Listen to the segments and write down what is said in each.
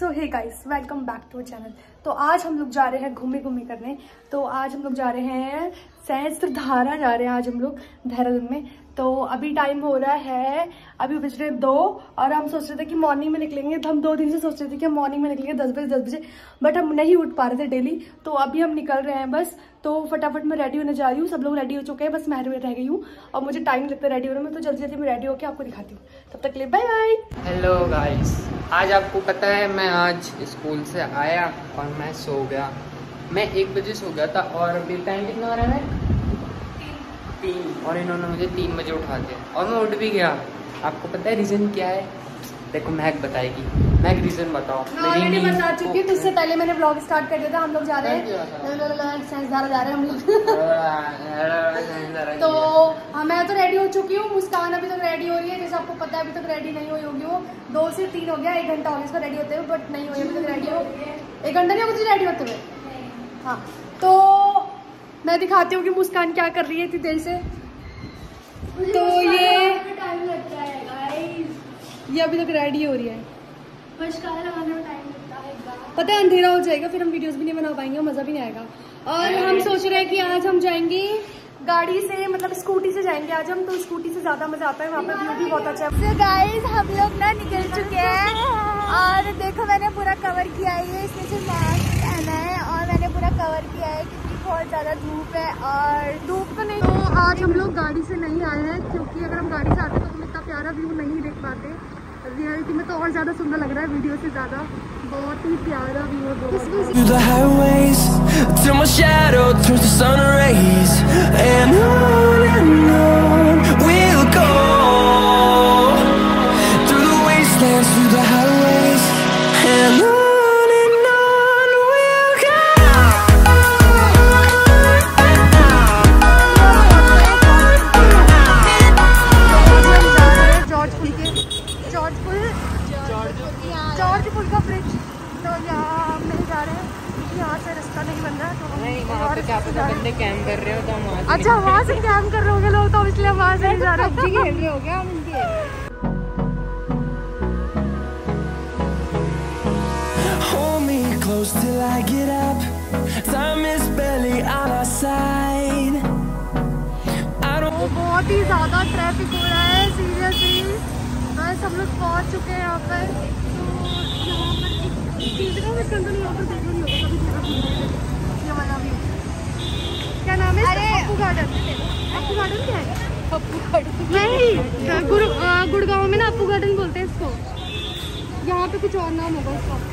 So hey guys, welcome back to channel. तो आज हम लोग जा रहे हैं घूमे करने। तो आज हम लोग जा रहे हैं सहस्त्रधारा जा रहे हैं आज हम लोग देहरादून में। तो अभी टाइम हो रहा है, अभी बज रहे 2 और हम सोच रहे थे कि मॉर्निंग में निकलेंगे। तो हम 2 दिन से सोच रहे थे कि हम मॉर्निंग में निकलेंगे 10 बजे, बट हम नहीं उठ पा रहे थे डेली। तो अभी हम निकल रहे हैं बस। तो फटाफट मैं रेडी होने जा रही हूँ, सब लोग रेडी हो चुके हैं, बस मैं रह गई हूँ और मुझे टाइम लगता है रेडी होने में। तो जल्दी जल्दी मैं रेडी होकर आपको दिखाती हूँ, तब तक के लिए बाय बाय। हेलो गाइस, आज आपको पता है मैं आज स्कूल से आया और मैं सो गया। मैं 1 बजे सो गया था और अभी टाइम कितना हो रहा है? 3। और इन्होंने मुझे 3 बजे उठा दिया और मैं उठ भी गया। आपको पता है रीज़न क्या है? देखो महक बताएगी। महक रीज़न बताओ। ऑलरेडी बता चुकी हूँ, उससे पहले मैंने ब्लॉग स्टार्ट कर दिया था। हम लोग जा रहे हैं सहस्त्रधारा जा रहे हैं हम लोग। तो मैं तो रेडी हो चुकी हूँ, मुस्कान अभी तक रेडी हो रही है। जैसे आपको पता है अभी तक रेडी नहीं हुई होगी वो। 2 से 3 हो गया, 1 घंटा हो गया इसका रेडी होते हुए, बट नहीं हुई अभी तक रेडी हो। 1 घंटा नहीं हो गया रेडी होते हुए। हाँ, तो मैं दिखाती हूँ कि मुस्कान क्या कर रही है इतनी देर से। तो ये टाइम लगता है गाइस, ये अभी तक रेडी हो रही है। मस्कारा लगाने में टाइम लगता है। पता है अंधेरा हो जाएगा, फिर हम वीडियोस भी नहीं बना पाएंगे, मजा भी नहीं आएगा। और हम सोच रहे हैं कि आज हम जाएंगे गाड़ी से, मतलब स्कूटी से जाएंगे आज हम। तो स्कूटी से ज्यादा मजा आता है, वहाँ पर व्यू भी बहुत अच्छा है। So guys, हम लोग ना निकल चुके हैं और देखो मैंने पूरा कवर किया है। इसमें सिर्फ मास्क पहना है और मैंने पूरा कवर किया है क्योंकि बहुत ज्यादा धूप है। और धूप तो नहीं, तो आज हम लोग गाड़ी से नहीं आए हैं क्योंकि अगर हम गाड़ी से आते तो हम इतना प्यारा व्यू नहीं देख पाते। रियलिटी में तो और ज्यादा सुंदर लग रहा है वीडियो से ज्यादा। बहुत ही प्यारा व्यू है। Through the highways, till my shadow turns to sun rays, and on we'll go. Through the wastelands, through the highways, and on we'll go. George पुल का ब्रिज। तो यहाँ हम नहीं जा रहे हैं क्योंकि यहाँ से रास्ता नहीं बन रहा है। तो नहीं, वहाँ पे क्या पता बंदे कैंप कर रहे हो तो हम वहाँ से अच्छा, वहाँ से कैंप कर रहे होंगे लोग, तो इसलिए वहाँ से नहीं जा रहे। पबजी खेल रहे हो क्या हम इनके? Hold me close till I get up. Time is barely on our side. I don't. बहुत ही ज्यादा ट्रैफिक हो रहा है सीरियसली। बस हम लोग पहुँच चुके हैं यहाँ पर। तो यहाँ पर एक चीज है, मैं कंट्रोल यहाँ पर देख रही हूँ। ये वाला भी क्या नाम है? अरे अप्पू गार्डन। अप्पू गार्डन क्या है? अप्पू गार्डन नहीं, गुड़गांव में ना अप्पू गार्डन बोलते हैं इसको। यहाँ पे कुछ और नाम होगा उसका।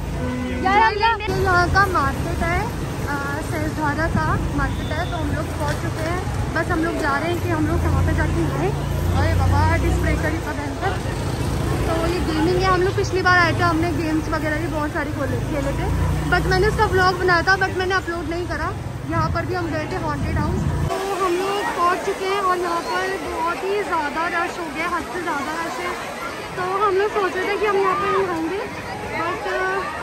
यहाँ का मार्केट है, सहस्त्रधारा का मार्केट है। तो हम लोग पहुँच चुके हैं, बस हम लोग जा रहे हैं कि हम लोग वहाँ पे जाके आए। अरे बाबा, डिस्प्ले का भयंकर। तो ये गेमिंग है, हम लोग पिछली बार आए थे, हमने गेम्स वगैरह भी बहुत सारे खेले थे, बट मैंने उसका व्लॉग बनाया था, बट मैंने अपलोड नहीं करा। यहाँ पर भी हम गए थे हॉन्टेड हाउस। तो हम लोग पहुँच चुके हैं और यहाँ पर बहुत ही ज़्यादा रश हो गया, हद से ज़्यादा रश है। तो हम लोग सोच रहे थे कि हम यहाँ पर नहीं रहेंगे, बट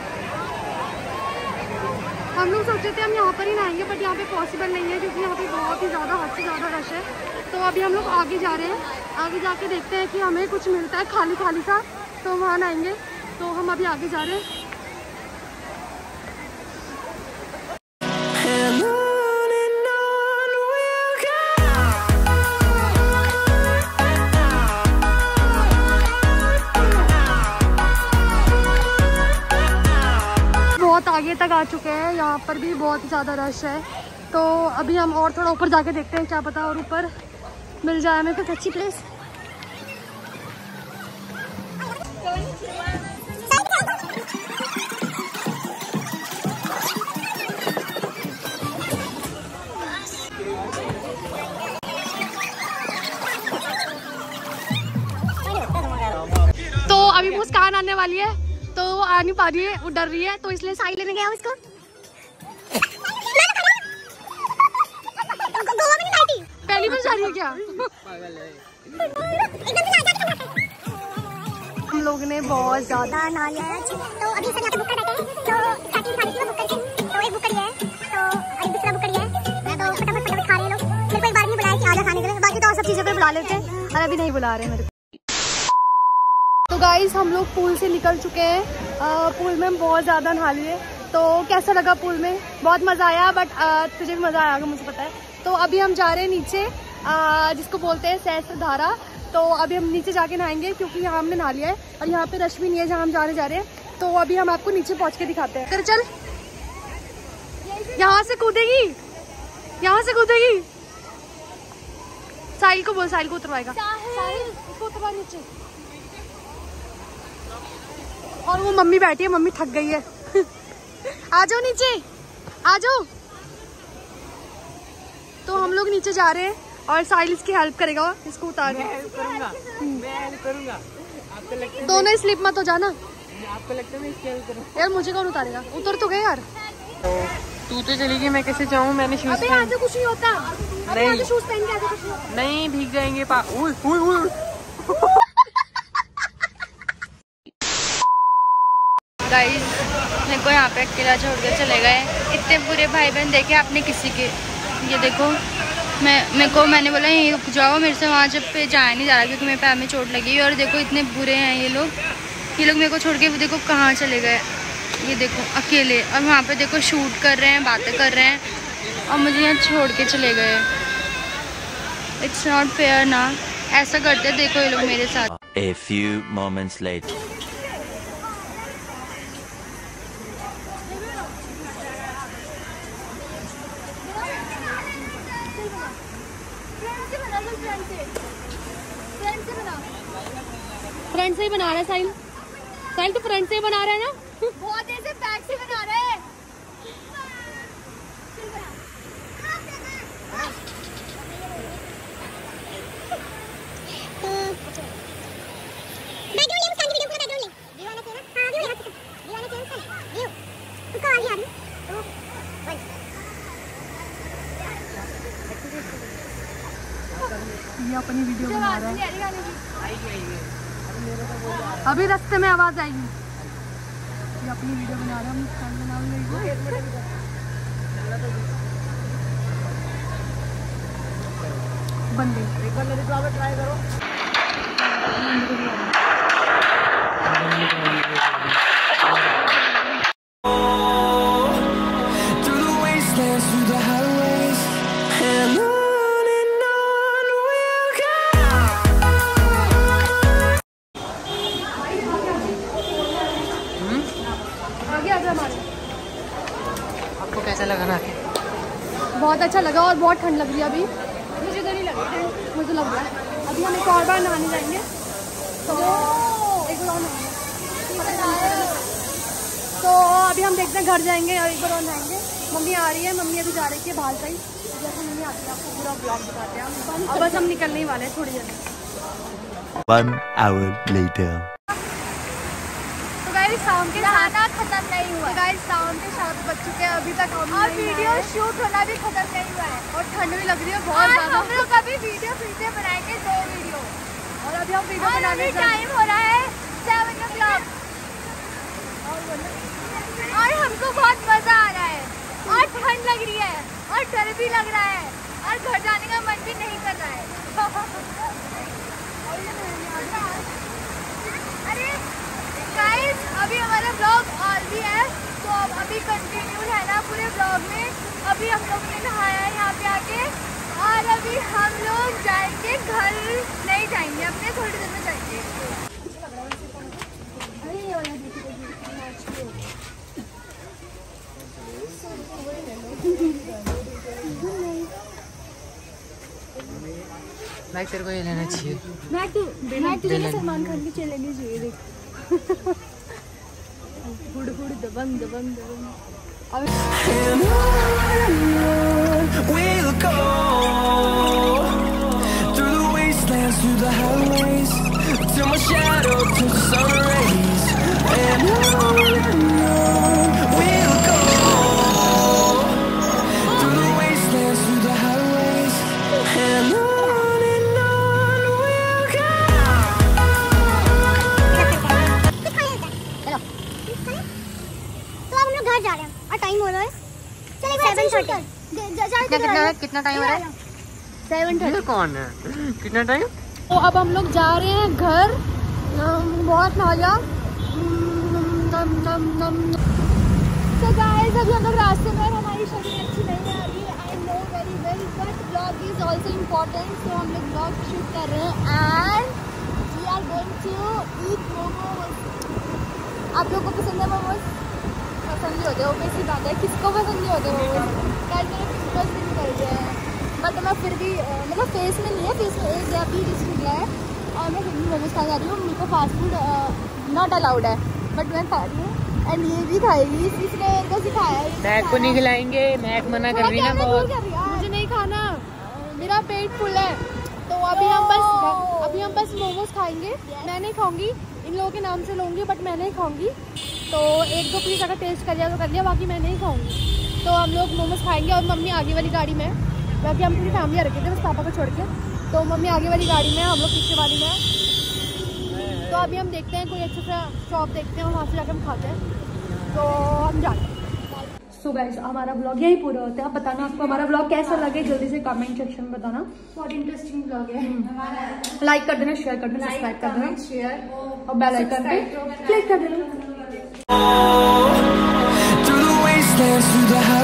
हम लोग सोच रहे थे हम यहाँ पर ही नहाएंगे, बट यहाँ पे पॉसिबल नहीं है क्योंकि यहाँ पे बहुत ही ज़्यादा हद से ज़्यादा रश है। तो अभी हम लोग आगे जा रहे हैं, आगे जाके देखते हैं कि हमें कुछ मिलता है खाली खाली सा, तो वहाँ नहाएंगे। तो हम अभी आगे जा रहे हैं। And on we'll go. बहुत आगे तक आ चुके हैं, यहाँ पर भी बहुत ज़्यादा रश है। तो अभी हम और थोड़ा ऊपर जाके देखते हैं, क्या पता और ऊपर मिल जाए हमें कुछ अच्छी प्लेस। तो अभी मुस्कान आने वाली है, तो वो आ नहीं पा रही है, वो डर रही है, तो इसलिए साई लेने गया उसको। पहली बार जा रही है क्या? हम लोग ने बहुत ज्यादा नहा लिया है, तो अभी सर यहाँ पे बुक कर बैठे हैं। तो खाती खाने के लिए बुक करके, तो एक बुक करी है, तो एक दूसरा बुक करी है। तो फटाफट खा रहे लोग। मेरे को एक बार नहीं बुलाया कि आजा खाने के लिए, बाकी तो और सब चीजों पे बुला लेते हैं, और अभी नहीं बुला रहे मेरे को। तो गाइस हम लोग पूल से निकल चुके हैं। पूल में हम बहुत ज़्यादा नहा लिए। तो कैसा लगा पूल में? बहुत मज़ा आया, बट तुझे भी मज़ा आएगा मुझे पता है। तो अभी हम जा रहे हैं नीचे, जिसको बोलते हैं सहस्त्रधारा। तो अभी हम नीचे जाके नहाएंगे क्योंकि यहाँ हमने नहा लिया है और यहाँ पे रश भी नहीं है जहाँ हम जा रहे हैं। तो अभी हम आपको नीचे पहुँच के दिखाते हैं। चल यहाँ से कूदेगी, यहाँ से कूदेगी। साहिल को बोल, साहिल को उतरवाएगा। साहिल इसको उतरवा नीचे। और वो मम्मी बैठी है, मम्मी थक गई है। आ जाओ नीचे, आ जाओ। तो हम लोग नीचे जा रहे हैं और साहिल इसकी हेल्प करेगा इसको उतारने। मैं हेल्प करूंगा। आपको लगता है दोनों स्लिप मत हो जाना। आपको लगता है मैं इसकी हेल्प करूंगा? यार मुझे कौन उतारेगा? उतर तो गए यार। तू तो चली गई, मैं कैसे जाऊँ? मैंने शूज अबे आगे कुछ नहीं होता। अबे आगे शूज पहन के आगे कुछ नहीं होता। नहीं, भीग जाएंगे। गाइस मेरे को यहाँ पे अकेला छोड़ के चले गए। इतने बुरे भाई बहन देखे आपने किसी के? ये देखो, मैंने बोला यहीं रुक जाओ, मेरे से वहाँ जब पे जाया नहीं जा रहा क्योंकि मेरे पैर में चोट लगी। और देखो इतने बुरे हैं ये लोग मेरे को छोड़ के वो देखो कहाँ चले गए। ये देखो अकेले, और वहाँ पे देखो शूट कर रहे हैं, बातें कर रहे हैं, और मुझे यहाँ छोड़ के चले गए। इट्स नॉट फेयर ना, ऐसा करते देखो ये लोग मेरे साथ। A few moments later. Front से ही बना रहा है साहिल। साहिल तो फ्रंट से ही बना रहा है ना? बहुत ऐसे बैक से बना रहे हैं। ये अपनी वीडियो बना रहा है। अभी रास्ते में आवाज आएगी। ये अपनी वीडियो बना रहा है। बंदे एक बार मेरे को ट्राई करो। आपको कैसा लगा ना? बहुत अच्छा लगा और बहुत ठंड लग रही है अभी। मुझे तो नहीं लग रही है, मुझे लग रहा है। अभी हम एक और बार नहाने जाएंगे। तो एक बार तो अभी हम देखते हैं घर जाएंगे और एक बार और नहाएंगे। मम्मी आ रही है, मम्मी अभी जा रही है बाहर से ही। जैसे मम्मी आती है आपको पूरा ब्लॉग बताते हैं हम। और बस हम निकलने ही वाले हैं थोड़ी देर में। 1 hour later. शाम के खाना खत्म नहीं हुआ। गाइस शाम के 7 बज चुके हैं अभी तक हम और वीडियो शूट होना भी खत्म नहीं हुआ है। और ठंड भी लग रही है बहुत ज़्यादा। हम लोग अभी वीडियो फिर से बनाएंगे 2 वीडियो। और अभी हम वीडियो बनाने टाइम हो रहा है 7 o'clock और हमको बहुत मजा आ रहा है और ठंड लग रही है और डर भी लग रहा है और घर जाने का मन भी नहीं कर रहा है। अरे गाइस अभी हमारा ब्लॉग और भी है, तो अभी कंटिन्यू है ना पूरे ब्लॉग में। अभी हम लोग ने नहाया है यहाँ पे आके और अभी हम लोग जाएंगे घर। नहीं जाएंगे, अपने थोड़ी देर में जाएंगे। भाई तेरे को ये लेना चाहिए। मैं तुझे सलमान खान की चेन लेनी चाहिए। देख हुड हुड दबंग दबंग दबंग। And on we'll go through the wastelands, through the highways, till my shadow turns to sun rays. And on we'll go through the wastelands, through the highways, and on we'll go. तो अब हम लोग घर जा रहे हैं और time हो रहा है 7:30। कितना टाइम हो रहा है? 7:30। कौन है? कितना टाइम? तो अब हम लोग जा रहे हैं घर। बहुत मजा। So guys, अभी हम लोग रास्ते में, हमारी शक्ल अच्छी नहीं आ रही है, I know very well, but blog is also important, तो हम लोग ब्लॉग शूट कर रहे हैं and we are going to eat momos. आप लोगों को पसंद है मोमोज? पसंद नहीं होते, वो कैसी बात है, किसको पसंद नहीं होते मोमोज? कल मैंने पिंपल्स भी निकल गए हैं, बट मैं फिर भी मतलब फेस में नहीं है, फेस में एक जगह भी रिस्क निकला है और मैं फिर भी मोमोज खा जा रही हूँ। मेरे को फास्ट फूड नॉट अलाउड है, बट मैं खा रही हूँ एंड ये भी खाएगी, इसने इनको सिखाया है। मैक को नहीं खिलाएंगे, मैक मना कर रही ना बहुत। मुझे नहीं खाना, मेरा पेट फुल है। तो अभी हम बस मोमोज खाएंगे। मैं नहीं खाऊंगी, इन लोगों के नाम से लूँगी, बट मैं नहीं खाऊंगी। तो एक दो प्लीज अगर टेस्ट कर लिया तो कर लिया, बाकी मैं नहीं खाऊंगी। तो हम लोग मोमोज खाएंगे और मम्मी आगे वाली गाड़ी में, बाकी हम पूरी फैमिली रखे थे बस पापा को छोड़ के। तो मम्मी आगे वाली गाड़ी में, हम लोग पीछे वाली में। तो अभी हम देखते हैं कोई अच्छा सा शॉप देखते हैं, वहाँ से जाकर हम खाते हैं। तो हम जाते हैं। सो गाइस, हमारा ब्लॉग यही पूरा होता है। आप बताना आपको हमारा ब्लॉग कैसा लगे, जल्दी से कमेंट सेक्शन में बताना। बहुत इंटरेस्टिंग ब्लॉग है। लाइक कर देना, शेयर कर देना, सब्सक्राइब कर देना शेयर और बेल आइकन पे क्लिक कर देना। Through the wastelands, through the